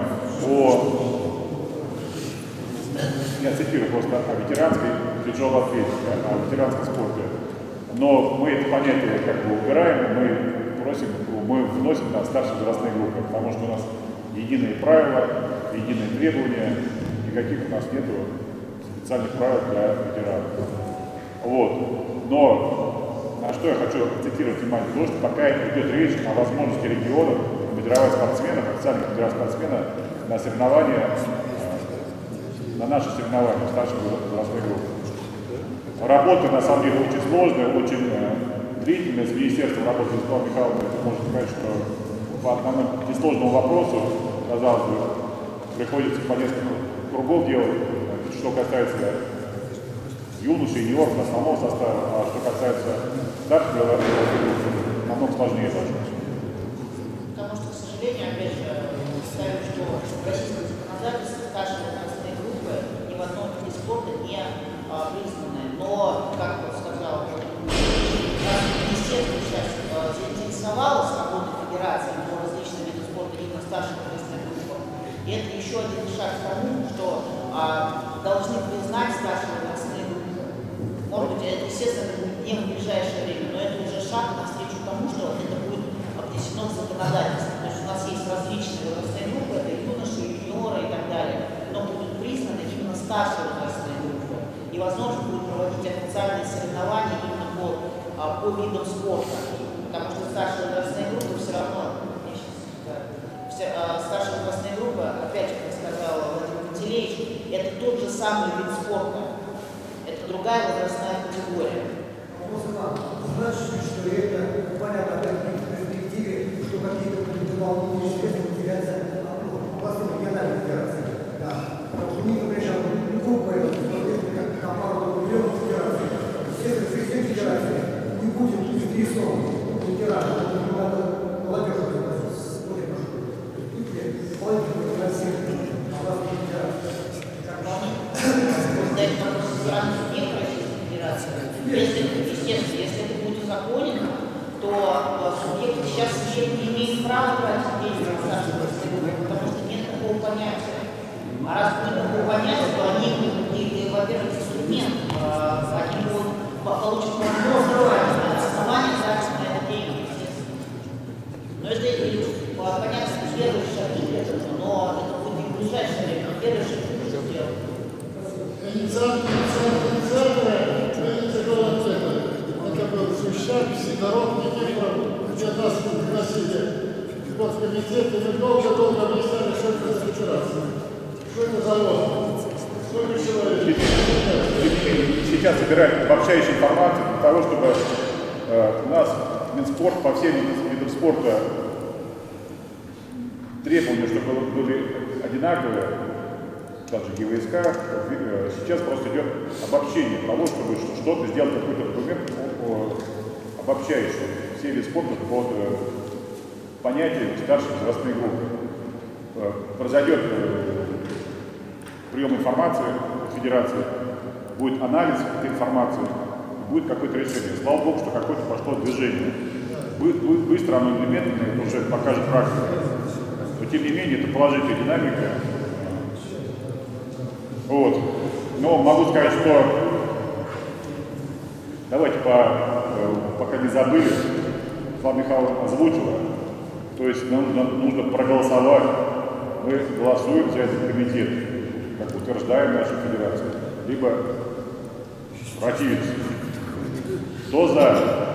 я цитирую просто о ветеранской тяжелой атлетике, о ветеранском спорте. Но мы это понятие как бы убираем, мы вносим на старшие возрастные группы, потому что у нас единые правила, единые требования, никаких у нас нет специальных правил для ветеранов. Вот. Но на что я хочу акцентировать внимание, потому что пока идет речь о возможности регионов командировать спортсменов, официально командировать спортсмена на соревнования, на наши соревнования в старшей возрастной группе. Работа на самом деле очень сложная, очень длительная. С министерством работы Владислав Михайлович может сказать, что по одному несложному вопросу, казалось бы, приходится по несколько кругов делать, что касается юношей, юниоров, основного состава, а что касается старших возрастных групп, намного сложнее должно быть. Потому что, к сожалению, опять же, ставим, что в российском законодательстве старшие возрастные группы ни в одном виде спорта не признаны. Но, как я сказал, министерство сейчас заинтересовалось работой федерации по различным видам спорта именно старших возрастных групп. И это еще один шаг к тому, что должны признать старших ближайшее время, но это уже шаг навстречу тому, что это будет внесено в законодательство. То есть у нас есть различные возрастные группы, это юноши, юниоры и так далее, но будут признаны именно старшие возрастные группы. И возможно будет проводить официальные соревнования именно по видам спорта. Потому что старшие возрастные группы все равно, старшие возрастные группы, опять же, как сказал Владимир Пантелеевич, это тот же самый вид спорта. Это другая возрастная категория. Значит, что это понятно, в перспективе, что какие-то дополнительные средства теряются в основном региональной федерации. Да. Потому что мы, например, группа, как команда определенных федераций, все федерации не будем заинтересованы в ветеранах, надо молодежь смотрит нашу дополнительную финансирование областных федераций. Естественно, если это будет узаконено, то субъекты сейчас не имеют права тратить деньги на старшие возрастные группы, потому что нет такого понятия. А раз будет такого понятия, то они, во-первых, инструмент, они получат основание тратить на это деньги, естественно. Но это понятно, что следующие шаги к этому, но это будет не в ближайшее время, первый шаг будет сделать. Это был Сущак, Сидоров, Никифоров, где нас пригласили в спорткомитет, и мы долго-долго объясняли, что это за федерация. Что это за лоза? Сколько человек? Сейчас собираем обобщающую информацию для того, чтобы у нас Минспорт по всем видам спорта требования, чтобы были одинаковые, также ГВСК, сейчас просто идет обобщение того, чтобы что-то сделать, какой-то документ обобщающий все виды спорта под понятием старших возрастных групп. Произойдет прием информации от федерации, будет анализ этой информации, будет какое-то решение. Слава Богу, что какое-то пошло движение. Будет быстро, оно элементное, это уже покажет практика. Но тем не менее, это положительная динамика. Вот. Но могу сказать, что давайте, пока не забыли, Слава Михайловна озвучила, то есть нам нужно проголосовать. Мы голосуем за этот комитет, как утверждаем нашу федерацию, либо противиться. Кто за?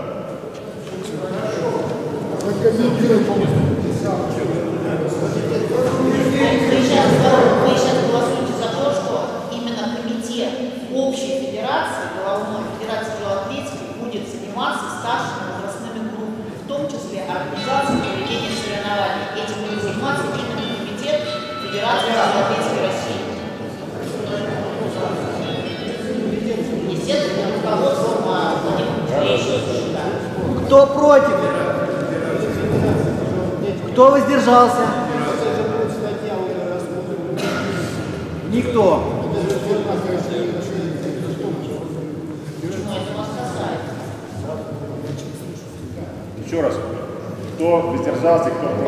Вы сейчас голосуете за то, что именно комитет общей федерации, головной федерации велоатлетики будет заниматься старшими возрастными группами, в том числе организацией проведения соревнований. Этим будет заниматься именно комитет Федерации велоатлетики России. Естественно, руководством Владимира Пантелеевича. Кто против? Кто воздержался? Никто. Еще раз. Кто воздержался, кто против?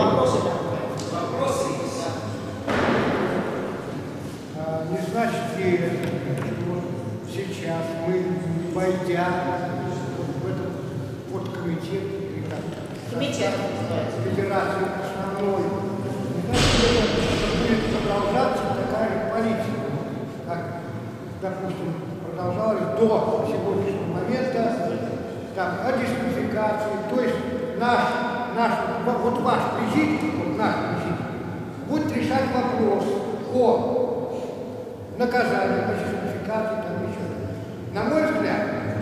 Не значит ли, что сейчас мы, войдя в этот подкомитет, федерацию основной, не значит ли, что будет продолжаться такая же политика, как, допустим, продолжалась до сегодняшнего момента, там, о дисквалификации, то есть вот ваш президиум, будет решать вопрос о наказании, о дисквалификации, там еще. На мой взгляд,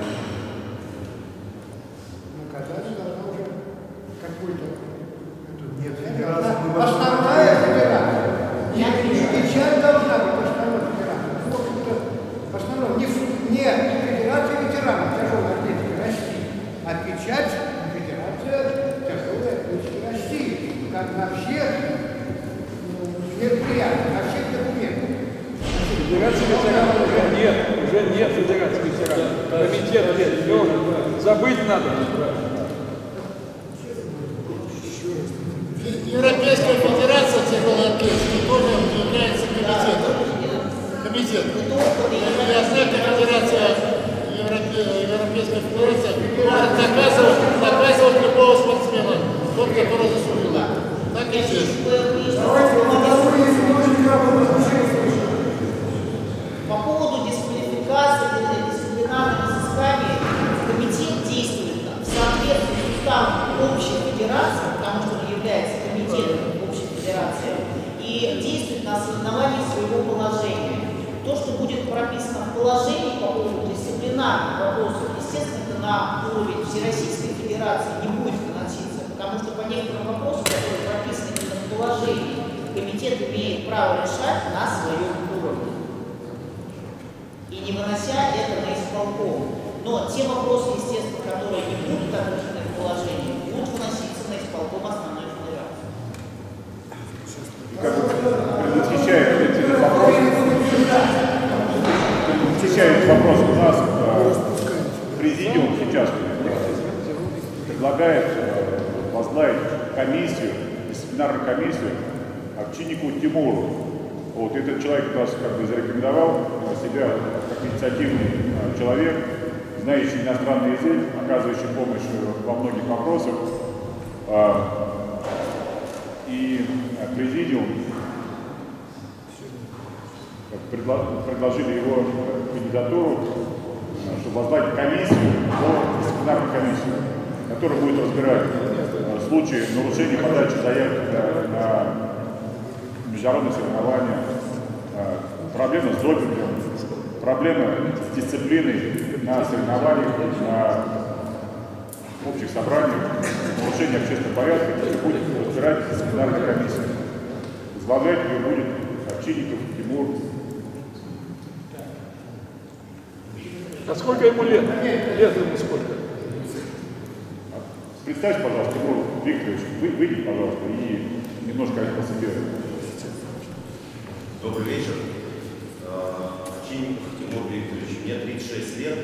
наказание должно уже какой-то... Нет, основная федерация. Печать должна быть основной федерацией. В общем-то, основной, не федерация ветеранов тяжелой атлетики России, а печать федерация тяжелой атлетики России. Как на всех мероприятиях, на всех документах. Федерации ветеранов уже нет федерации ветеранов. Комитет нет, все, забыть надо. Европейская федерация тяжелоатлетики тоже является комитетом. Комитет. И Азерская федерация Европейской Советская Федерация может наказывать любого спортсмена, тот, который заслужил. Так и здесь. По поводу дисквалификации или дисциплинарных взысканий, комитет действует в соответствии с уставом общей федерации, потому что он является комитетом общей федерации, и действует на основании своего положения. То, что будет прописано в положении по поводу дисциплинарных вопросов, естественно, это на уровень Всероссийской Федерации не будет выноситься, потому что по некоторым вопросам, которые прописаны именно в положении, комитет имеет право решать на своем уровне. И не вынося это на исполком. Но те вопросы, естественно, которые не будут отражены в положении, будут выноситься на исполком основной федерации. Предвосхищает вопрос у нас президиум сейчас предлагает возглавить комиссию, дисциплинарную комиссию Овчинникову Тимуру. Вот этот человек нас как бы зарекомендовал себя как инициативный человек, знающий иностранный язык, оказывающий помощь во многих вопросах. И президиум предложили его кандидатуру, чтобы возглавить комиссию, дисциплинарную комиссию, которая будет разбирать случаи нарушения подачи заявок на международные соревнования, проблемы с допингом, проблемы с дисциплиной на соревнованиях, на общих собраниях, нарушение общественного порядка, будет разбирать дисциплинарная комиссия. Возглавлять ее будет Овчинников Тимур. А сколько ему лет? Лет ему сколько? Представьте, пожалуйста, Тимур Викторович, выйдите, пожалуйста, и немножко о себе. Добрый вечер. Овчинников Тимур Викторович, мне 36 лет.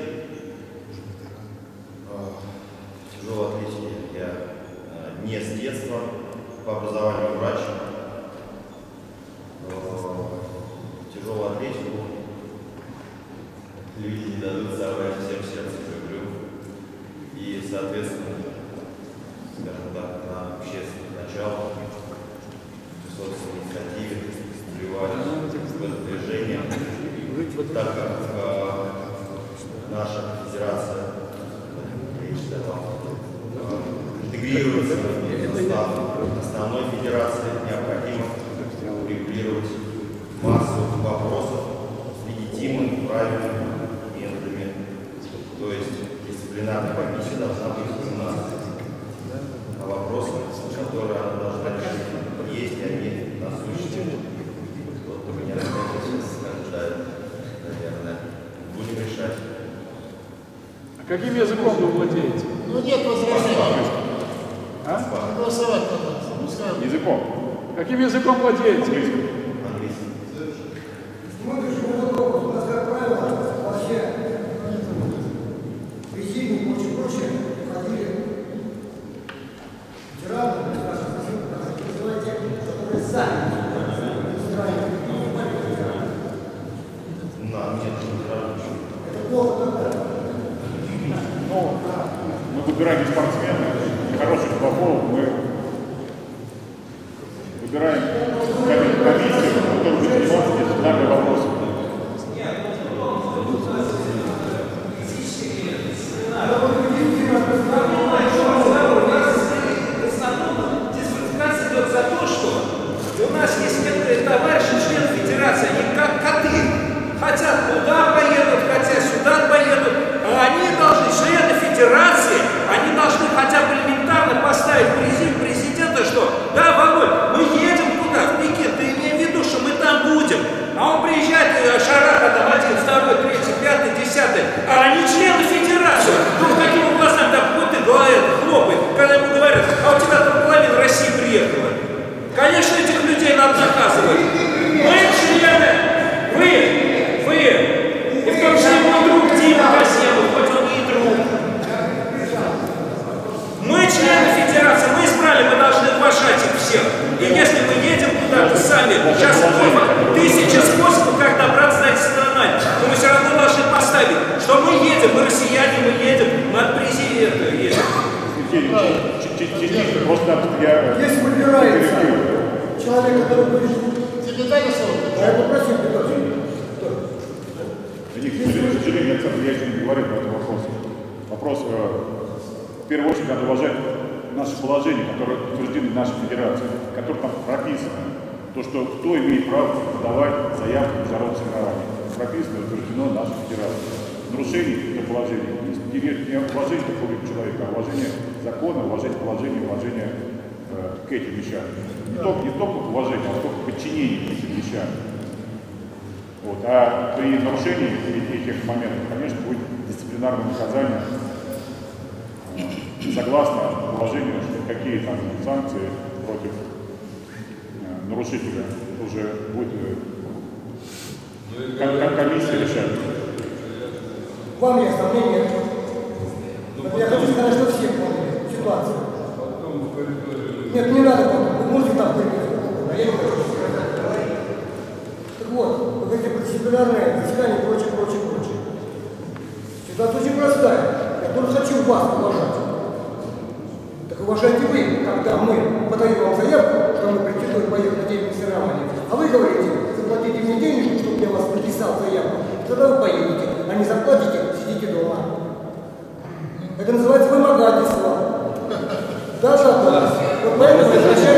В тяжелой атлетике я не с детства, по образованию врач. Тяжелую атлетику люди не дадут забрать, всем сердце люблю. И, соответственно, скажем так, на общественных началах, в собственной инициативе вливались в это движение, так как наша федерация интегрируется в состав основной федерации, необходимо регулировать массу вопросов с легитимными, правильными методами. То есть дисциплинарная комиссия должна быть у нас. А вопросы, которые она должна решить, есть они насущные. Вот у меня ожидает, наверное, будем решать. А каким языком вы владеете? Ну нет возражений. А? Голосовать надо. Языком. Каким языком владеете? Английским. Смотришь, у нас, как правило, вообще президиум и прочее ходили ветераны, называют тех, которые сами устраивают. Это плохо, да? Ну, мы выбираем спортсмена, хороших плохого, мы выбираем комиссию, которая будет заниматься дисциплинарными вопросами. Дисквалификация идет за то, что у нас есть некоторые товарищи, члены федерации, они как коты. Хотят туда поедут, хотят сюда поедут. А они должны, члены федерации, они должны хотя частично, просто я... Если выбирается человек, который будет... Тебе дали слово? Да, я попросил, Петр. К сожалению, я еще не говорил по этому вопросу. Вопрос, в первую очередь, надо уважать наши положения, которые утверждены в нашей федерации, которые там прописаны. То, что кто имеет право подавать заявку в международное соревнование. Прописано и утверждено в нашей федерации. Нарушение этого положения, не уважение такого человека, а уважение закона, уважение положения, уважение к этим вещам. Не только к уважению, а только к подчинению этим вещам. Вот. А при нарушении этих моментов, конечно, будет дисциплинарное наказание согласно положению, что какие там санкции против нарушителя уже будет комиссия решать. Вам есть сомнения? Я хочу сказать, что все помнят ситуацию. Нет, не надо помнить. Вы можете там переписывать, а я не хочу. Так вот, вы говорите про дисциплинарное взыскание и прочее. Ситуация очень простая. Я тоже хочу вас уважать. Так уважайте вы, когда мы подаем вам заявку, что мы претендуем поехать на день соревнования, а вы говорите, заплатите мне денежку, чтобы я вас написал заявку, тогда вы поедете, а не заплатите, сидите дома. Это называется вымогательство. Да. Вот поэтому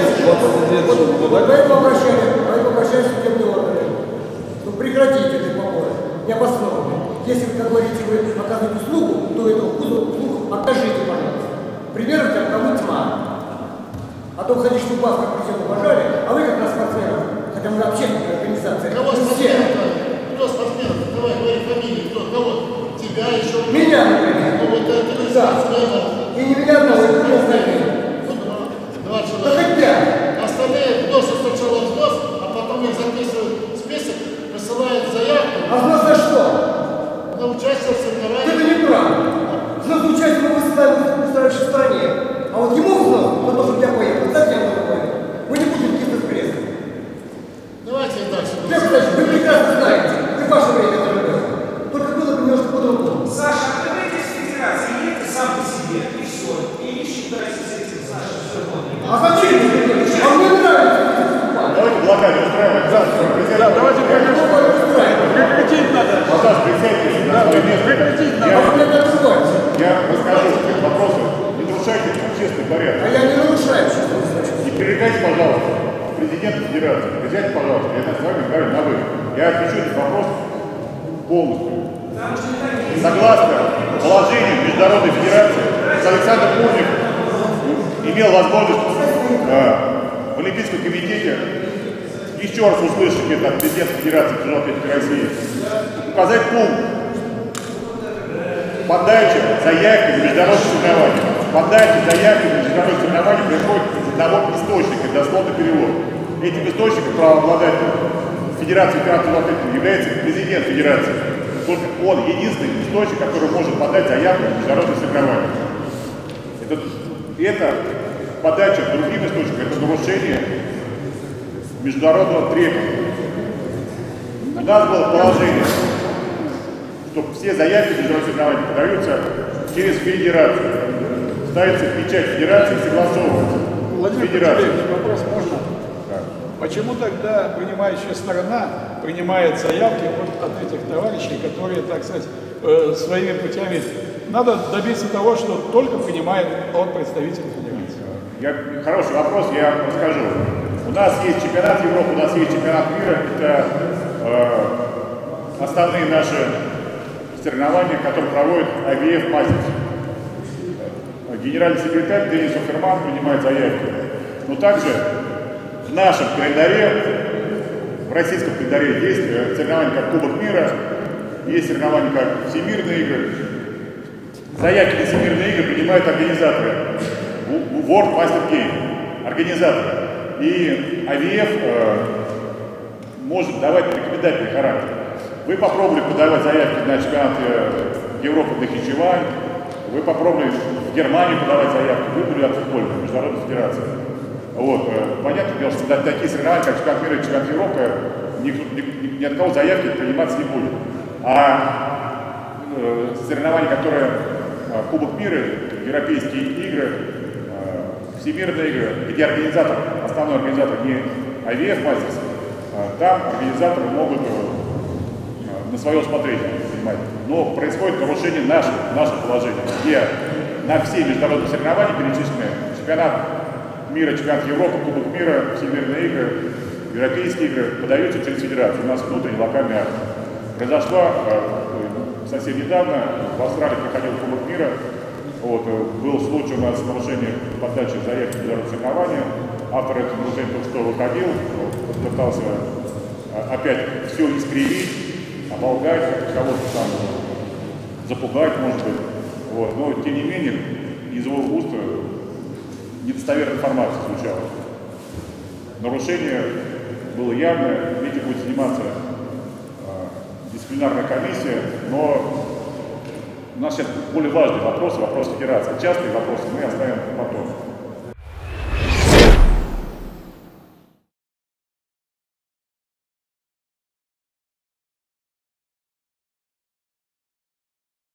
обращаюсь в судебные органы. Ну прекратите эти поборы, необоснованные. Если, как говорите, вы оказываете услугу, то эту услугу окажите, пожалуйста. Примеров для кого тьма. А то ходишь, что вас как президент уважали, а вы как раз спортсменов, хотя мы общественная организация. Кого спортсменов? Кто спортсменов? Давай, говори фамилии. Кого? Тебя еще? Меня, например. Ну вот это не спортсменов. И не меня одного, и не остальные. Ну, два человека. Да хоть пять. Остальные вносят сначала взнос, а потом их записывают в список, присылают заявку. А взнос за что? На участие в соревнованиях. Это неправда. Взнос участия мы высылаем в устраивающей стране. А вот ему взнос, за то, чтобы я поехал, зачем я поехал? Вы не будете каких-то с прессой. Давайте дальше. Вы прекрасно знаете, вы в ваше время это было. Только было бы немножко по-другому. Саша, ты выйдешь из федерации, едь сам по себе, и все. И не считайся с этим, Саша, все равно. А зачем вы делаете? А мне нравится это выступать. Давайте блокаду устраивать. Давайте прекратить надо. Пожалуйста, присядьте на свое место. Прекратить надо. А вы меня открываете. Я расскажу вопросы. Не нарушайте общественный порядок. А я не нарушаю общественный порядок. Не пререкайте, пожалуйста, президента федерации. Присядьте, пожалуйста. Я с вами говорю на вы. Я отвечу этот вопрос полностью. Согласно положению Международной федерации, Александр Курник имел возможность в Олимпийском комитете еще раз услышать это от президента Федерации тяжелой атлетики России. Указать пункт подачи заявки на международные соревнования. Подача заявки на международные соревнования приходит из одного источника, дословный перевод. Этим источником правообладателем Федерации тяжелой атлетики является президент Федерации. Только он единственный источник, который может подать заявку на международные соревнования. Это подача другим источникам, это нарушение международного требования. У нас было положение, что все заявки на международные соревнования подаются через федерацию. Ставится печать федерации и согласовывается. Владимир Петрович, вопрос можно? Да. Почему тогда принимающая сторона принимает заявки от этих товарищей, которые, так сказать, своими путями... Надо добиться того, что только принимает от представителей федерации. Хороший вопрос, я расскажу. У нас есть чемпионат Европы, у нас есть чемпионат мира. Это основные наши соревнования, которые проводит IBF Masters. Генеральный секретарь Денис Оферман принимает заявки. Но также в нашем календаре, в российском календаре есть соревнования как Кубок мира, есть соревнования как Всемирные игры. Заявки на Всемирные игры принимают организаторы. World Master Game, организаторы. И IBF может давать рекомендательный характер. Вы попробовали подавать заявки на чемпионат Европы на Хичевань, вы попробовали в Германии подавать заявки, вы были от футбольной международной федерации. Вот. Понятное дело, что такие соревнования, как чемпионат мира и чемпионат Европы, ни от кого заявки приниматься не будет. А соревнования, которые Кубок мира, европейские игры, Всемирные игры, где организатор, основной организатор не IWF Masters, там организаторы могут на свое усмотрение принимать. Но происходит нарушение нашего положения, где на все международные соревнования перечислены чемпионат мира, чемпионат Европы, Кубок мира, всемирные игры, европейские игры подаются через федерацию. У нас внутренний локальный акт. Произошла совсем недавно, в Австралии проходил Кубок мира. Вот, был случай у нас нарушение подачи заявки в международные соревнования. Автор этого нарушения только что выходил, пытался опять все искривить, оболгать, кого-то там запугать, может быть. Вот. Но, тем не менее, из его уст недостоверная информация звучала. Нарушение было явное, этим будет заниматься дисциплинарная комиссия, но у нас сейчас более важные вопросы, вопросы федерации. Частные вопросы мы оставим потом.